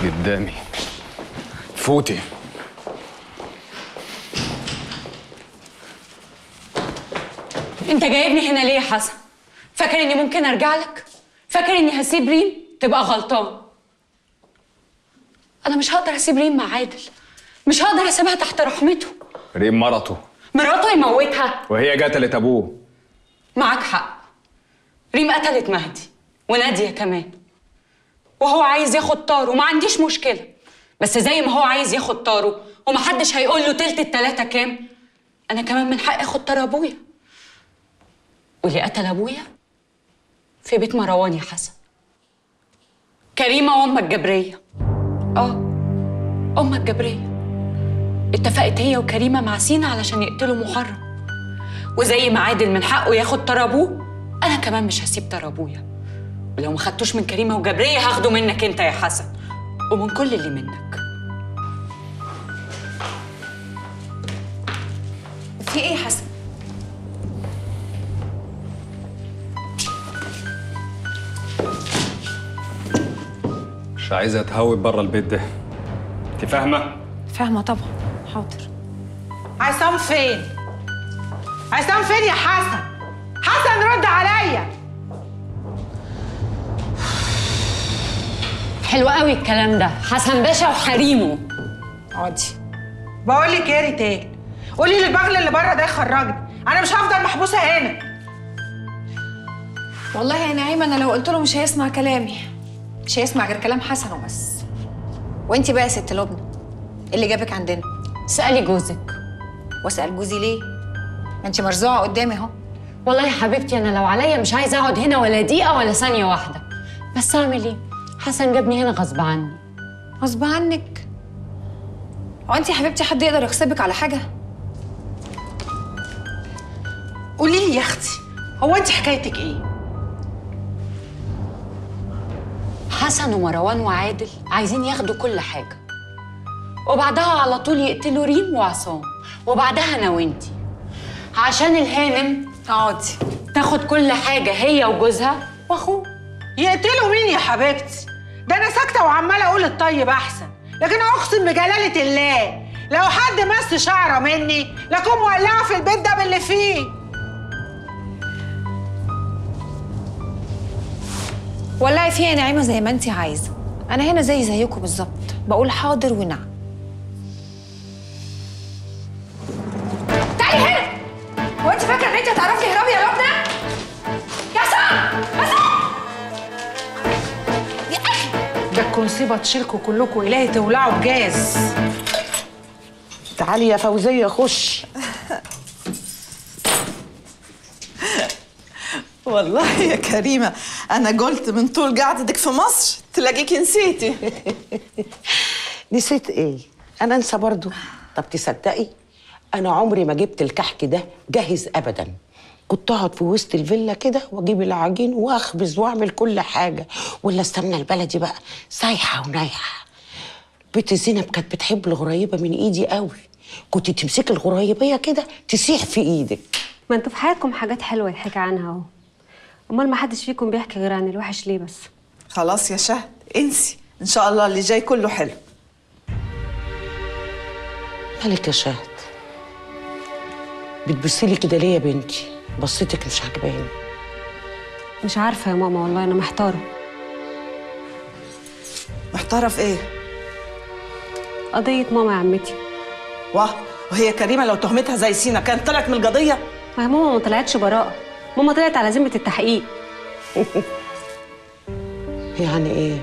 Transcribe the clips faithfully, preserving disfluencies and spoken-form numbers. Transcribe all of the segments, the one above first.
قدامي. فوتي. انت جايبني هنا ليه يا حسن؟ فاكر اني ممكن ارجع لك؟ فاكر اني هسيب ريم؟ تبقى غلطان. انا مش هقدر اسيب ريم مع عادل، مش هقدر اسيبها تحت رحمته. ريم مرته. مراته يموتها وهي قتلت ابوه. معاك حق. ريم قتلت مهدي وناديه كمان، وهو عايز ياخد طاره وما عنديش مشكله، بس زي ما هو عايز ياخد طاره ومحدش هيقول له تلت التلاته كام، انا كمان من حقي اخد طار ابويا. واللي قتل ابويا في بيت مروان يا حسن. كريمه وامك جبريه. اه امك جبريه اتفقت هي وكريمه مع سينا علشان يقتلوا محرم، وزي ما عادل من حقه ياخد طار ابوه، انا كمان مش هسيب طار ابويا. ولو ما خدتوش من كريمه وجبريه هاخده منك انت يا حسن، ومن كل اللي منك. في ايه يا حسن؟ مش عايزه اتهوب بره البيت ده، انت فاهمه؟ فاهمه طبعا. حاضر. عصام فين؟ عصام فين يا حسن؟ حسن رد عليا. حلو قوي الكلام ده، حسن باشا وحريمه. اقعدي. بقول لك ايه يا ريتال؟ قولي للبغل اللي بره ده يخرجني، انا مش هفضل محبوسه هنا. والله يا نعيمه انا لو قلت له مش هيسمع كلامي، مش هيسمع غير كلام حسن وبس. وانتي بقى يا ست لبنى، إيه اللي جابك عندنا؟ اسالي جوزك. واسال جوزي ليه؟ ما انتي مرزوعه قدامي اهو. والله يا حبيبتي انا لو عليا مش عايزه اقعد هنا ولا دقيقه ولا ثانيه واحده، بس اعمل ايه؟ حسن جابني هنا غصب عني. غصب عنك؟ هو انتي يا حبيبتي حد يقدر يغصبك على حاجه؟ قولي لي يا اختي، هو انت حكايتك ايه؟ حسن ومروان وعادل عايزين ياخدوا كل حاجه، وبعدها على طول يقتلوا ريم وعصام، وبعدها انا وانتي عشان الهانم اقعدي تاخد كل حاجه هي وجوزها واخوه. يقتلوا مين يا حبيبتي؟ ده انا ساكته وعماله اقول الطيب احسن، لكن اقسم بجلاله الله لو حد مس شعره مني لكون مولعه في البيت ده باللي فيه. والله فيها يا نعيمه زي ما انتي عايزه، انا هنا زي زيكم بالظبط، بقول حاضر ونعم. تعالي هنا. هو انت فاكره ان انت هتعرفي تهربي يا لبنى؟ يا سام يا سام يا اخي، ده الكنصيبه تشيلكوا كلكوا، الهي تولعوا بجاز. تعالي يا فوزيه خش. والله يا كريمة أنا قلت من طول قعدتك في مصر تلاقيكي نسيتي. نسيت إيه؟ أنا أنسى برضو؟ طب تصدقي أنا عمري ما جبت الكحك ده جاهز أبدا. كنت أقعد في وسط الفيلا كده وأجيب العجين وأخبز وأعمل كل حاجة، ولا استنى البلدي بقى سايحة ونايحة. بنت زينب كانت بتحب الغريبة من إيدي قوي، كنت تمسكي الغريبية كده تسيح في إيدك. ما انتوا في حياتكم حاجات حلوة يتحكي عنها اهو، امال ما حدش فيكم بيحكي غير عن الوحش ليه بس؟ خلاص يا شهد انسي، إن شاء الله اللي جاي كله حلو. مالك يا شهد؟ بتبصيلي كده ليه يا بنتي؟ بصيتك مش عاجباني. مش عارفة يا ماما والله أنا محتارة. محتارة في إيه؟ قضية ماما يا عمتي. واه، وهي كريمة لو تهمتها زي سينا كانت طلعت من القضية؟ ما هي ماما ما طلعتش براءة، ماما طلعت على ذمة التحقيق. يعني إيه؟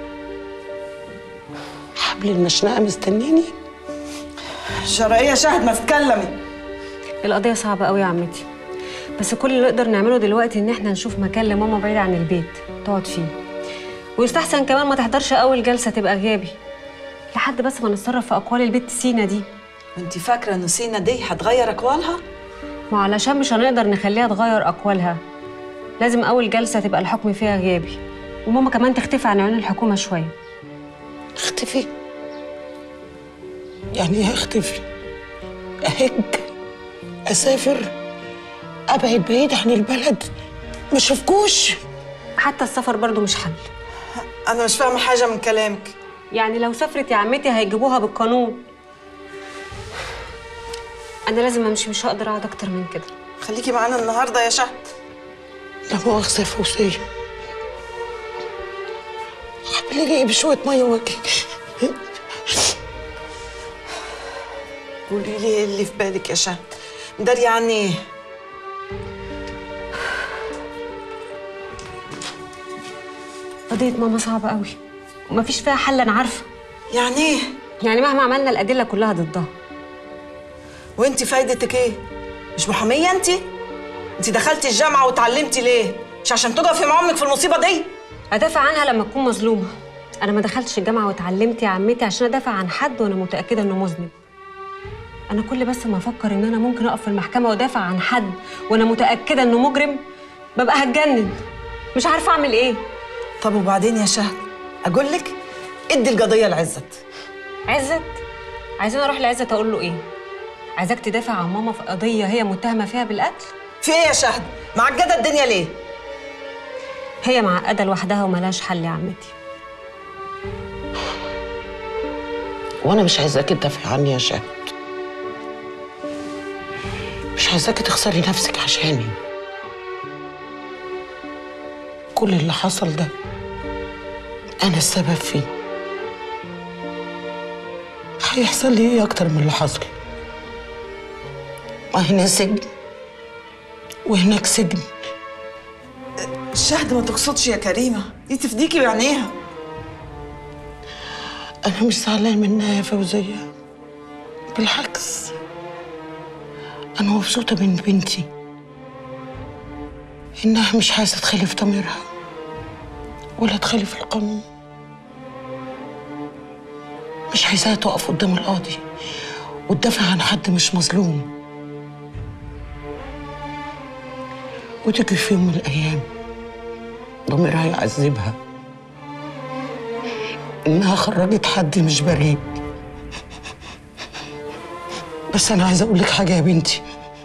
حبل المشنقة مستنيني؟ جرى يا شهد ما تتكلمي. القضية صعبة قوي يا عمتي، بس كل اللي نقدر نعمله دلوقتي إن إحنا نشوف مكان لماما بعيد عن البيت تقعد فيه، ويستحسن كمان ما تحضرش أول جلسة تبقى غيابي لحد بس ما نتصرف في أقوال البت سينا دي. وأنت فاكرة إن سينا دي هتغير أقوالها؟ ما علشان مش هنقدر نخليها تغير أقوالها لازم أول جلسة تبقى الحكم فيها غيابي، وماما كمان تختفي عن عيون الحكومة شوية. اختفي؟ يعني ايه اختفي؟ اهج؟ اسافر؟ ابعد بعيد عن البلد؟ ما اشوفكوش؟ حتى السفر برضو مش حل. أنا مش فاهمة حاجة من كلامك. يعني لو سافرت يا عمتي هيجيبوها بالقانون. انا لازم امشي، مش هقدر اقعد اكتر من كده. خليكي معانا النهارده يا شهد. لا مؤاخذة يا فوزية، اعملي لي ايه بشوية مية وجهك؟ قولي لي ايه اللي في بالك يا شهد؟ مداري عني ايه؟ قضية ماما صعبة قوي ومفيش فيها حل، انا عارفة. يعني ايه؟ يعني مهما عملنا الأدلة كلها ضدها. وانت فايدتك ايه؟ مش محامية انت؟ انت دخلتي الجامعة واتعلمتي ليه؟ مش عشان تقفي مع امك في المصيبة دي؟ أدافع عنها لما أكون مظلومة. أنا ما دخلتش الجامعة واتعلمت يا عمتي عشان أدافع عن حد وأنا متأكدة إنه مذنب. أنا كل بس ما أفكر إن أنا ممكن أقف في المحكمة وأدافع عن حد وأنا متأكدة إنه مجرم ببقى هتجنن، مش عارفة أعمل إيه. طب وبعدين يا شهد؟ أقول لك ادي القضية لعزت. عزت؟ عايزين أروح لعزت أقول له إيه؟ عايزاك تدافع عن ماما في قضية هي متهمة فيها بالقتل؟ في ايه يا شهد؟ معقدة الدنيا ليه؟ هي معقدة لوحدها وملهاش حل يا عمتي. وانا مش عايزاكي تدافعي عني يا شهد، مش عايزاكي تخسري نفسك عشاني. كل اللي حصل ده انا السبب فيه. هيحصل لي ايه اكتر من اللي حصل؟ وهنا سجن وهناك سجن. شهد ما تقصدش يا كريمة، دي تفديكي بعينيها. أنا مش زعلانة منها يا فوزية، بالعكس أنا مبسوطة من بنتي إنها مش عايزة تخالف ضميرها ولا تخالف القانون. مش عايزاها تقف قدام القاضي وتدافع عن حد مش مظلوم، وتيجي في يوم من الأيام ضميرها يعذبها إنها خرجت حد مش بريء. بس أنا عايزة أقول لك حاجة يا بنتي،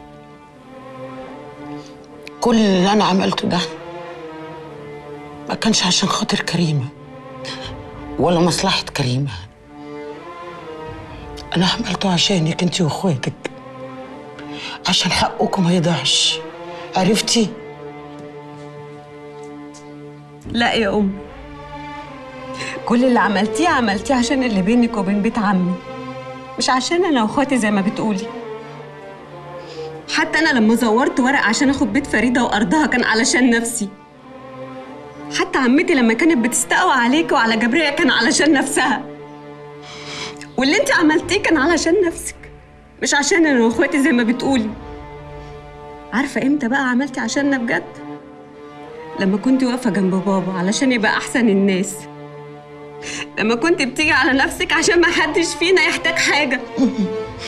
كل اللي أنا عملته ده ما كانش عشان خاطر كريمة ولا مصلحة كريمة. أنا عملته عشانك أنتي وأخواتك، عشان حقكم ما يضيعش. عرفتي؟ لا يا أم، كل اللي عملتيه عملتيه عشان اللي بينك وبين بيت عمي، مش عشان أنا وأخواتي زي ما بتقولي. حتى أنا لما زورت ورق عشان آخد بيت فريدة وأرضها كان علشان نفسي. حتى عمتي لما كانت بتستقوى عليك وعلى جبرية كان علشان نفسها. واللي انت عملتيه كان علشان نفسك، مش عشان أنا وأخواتي زي ما بتقولي. عارفة إمتى بقى عملتي عشاننا بجد؟ لما كنت واقفة جنب بابا علشان يبقى أحسن الناس، لما كنت بتيجي على نفسك عشان ما حدش فينا يحتاج حاجة.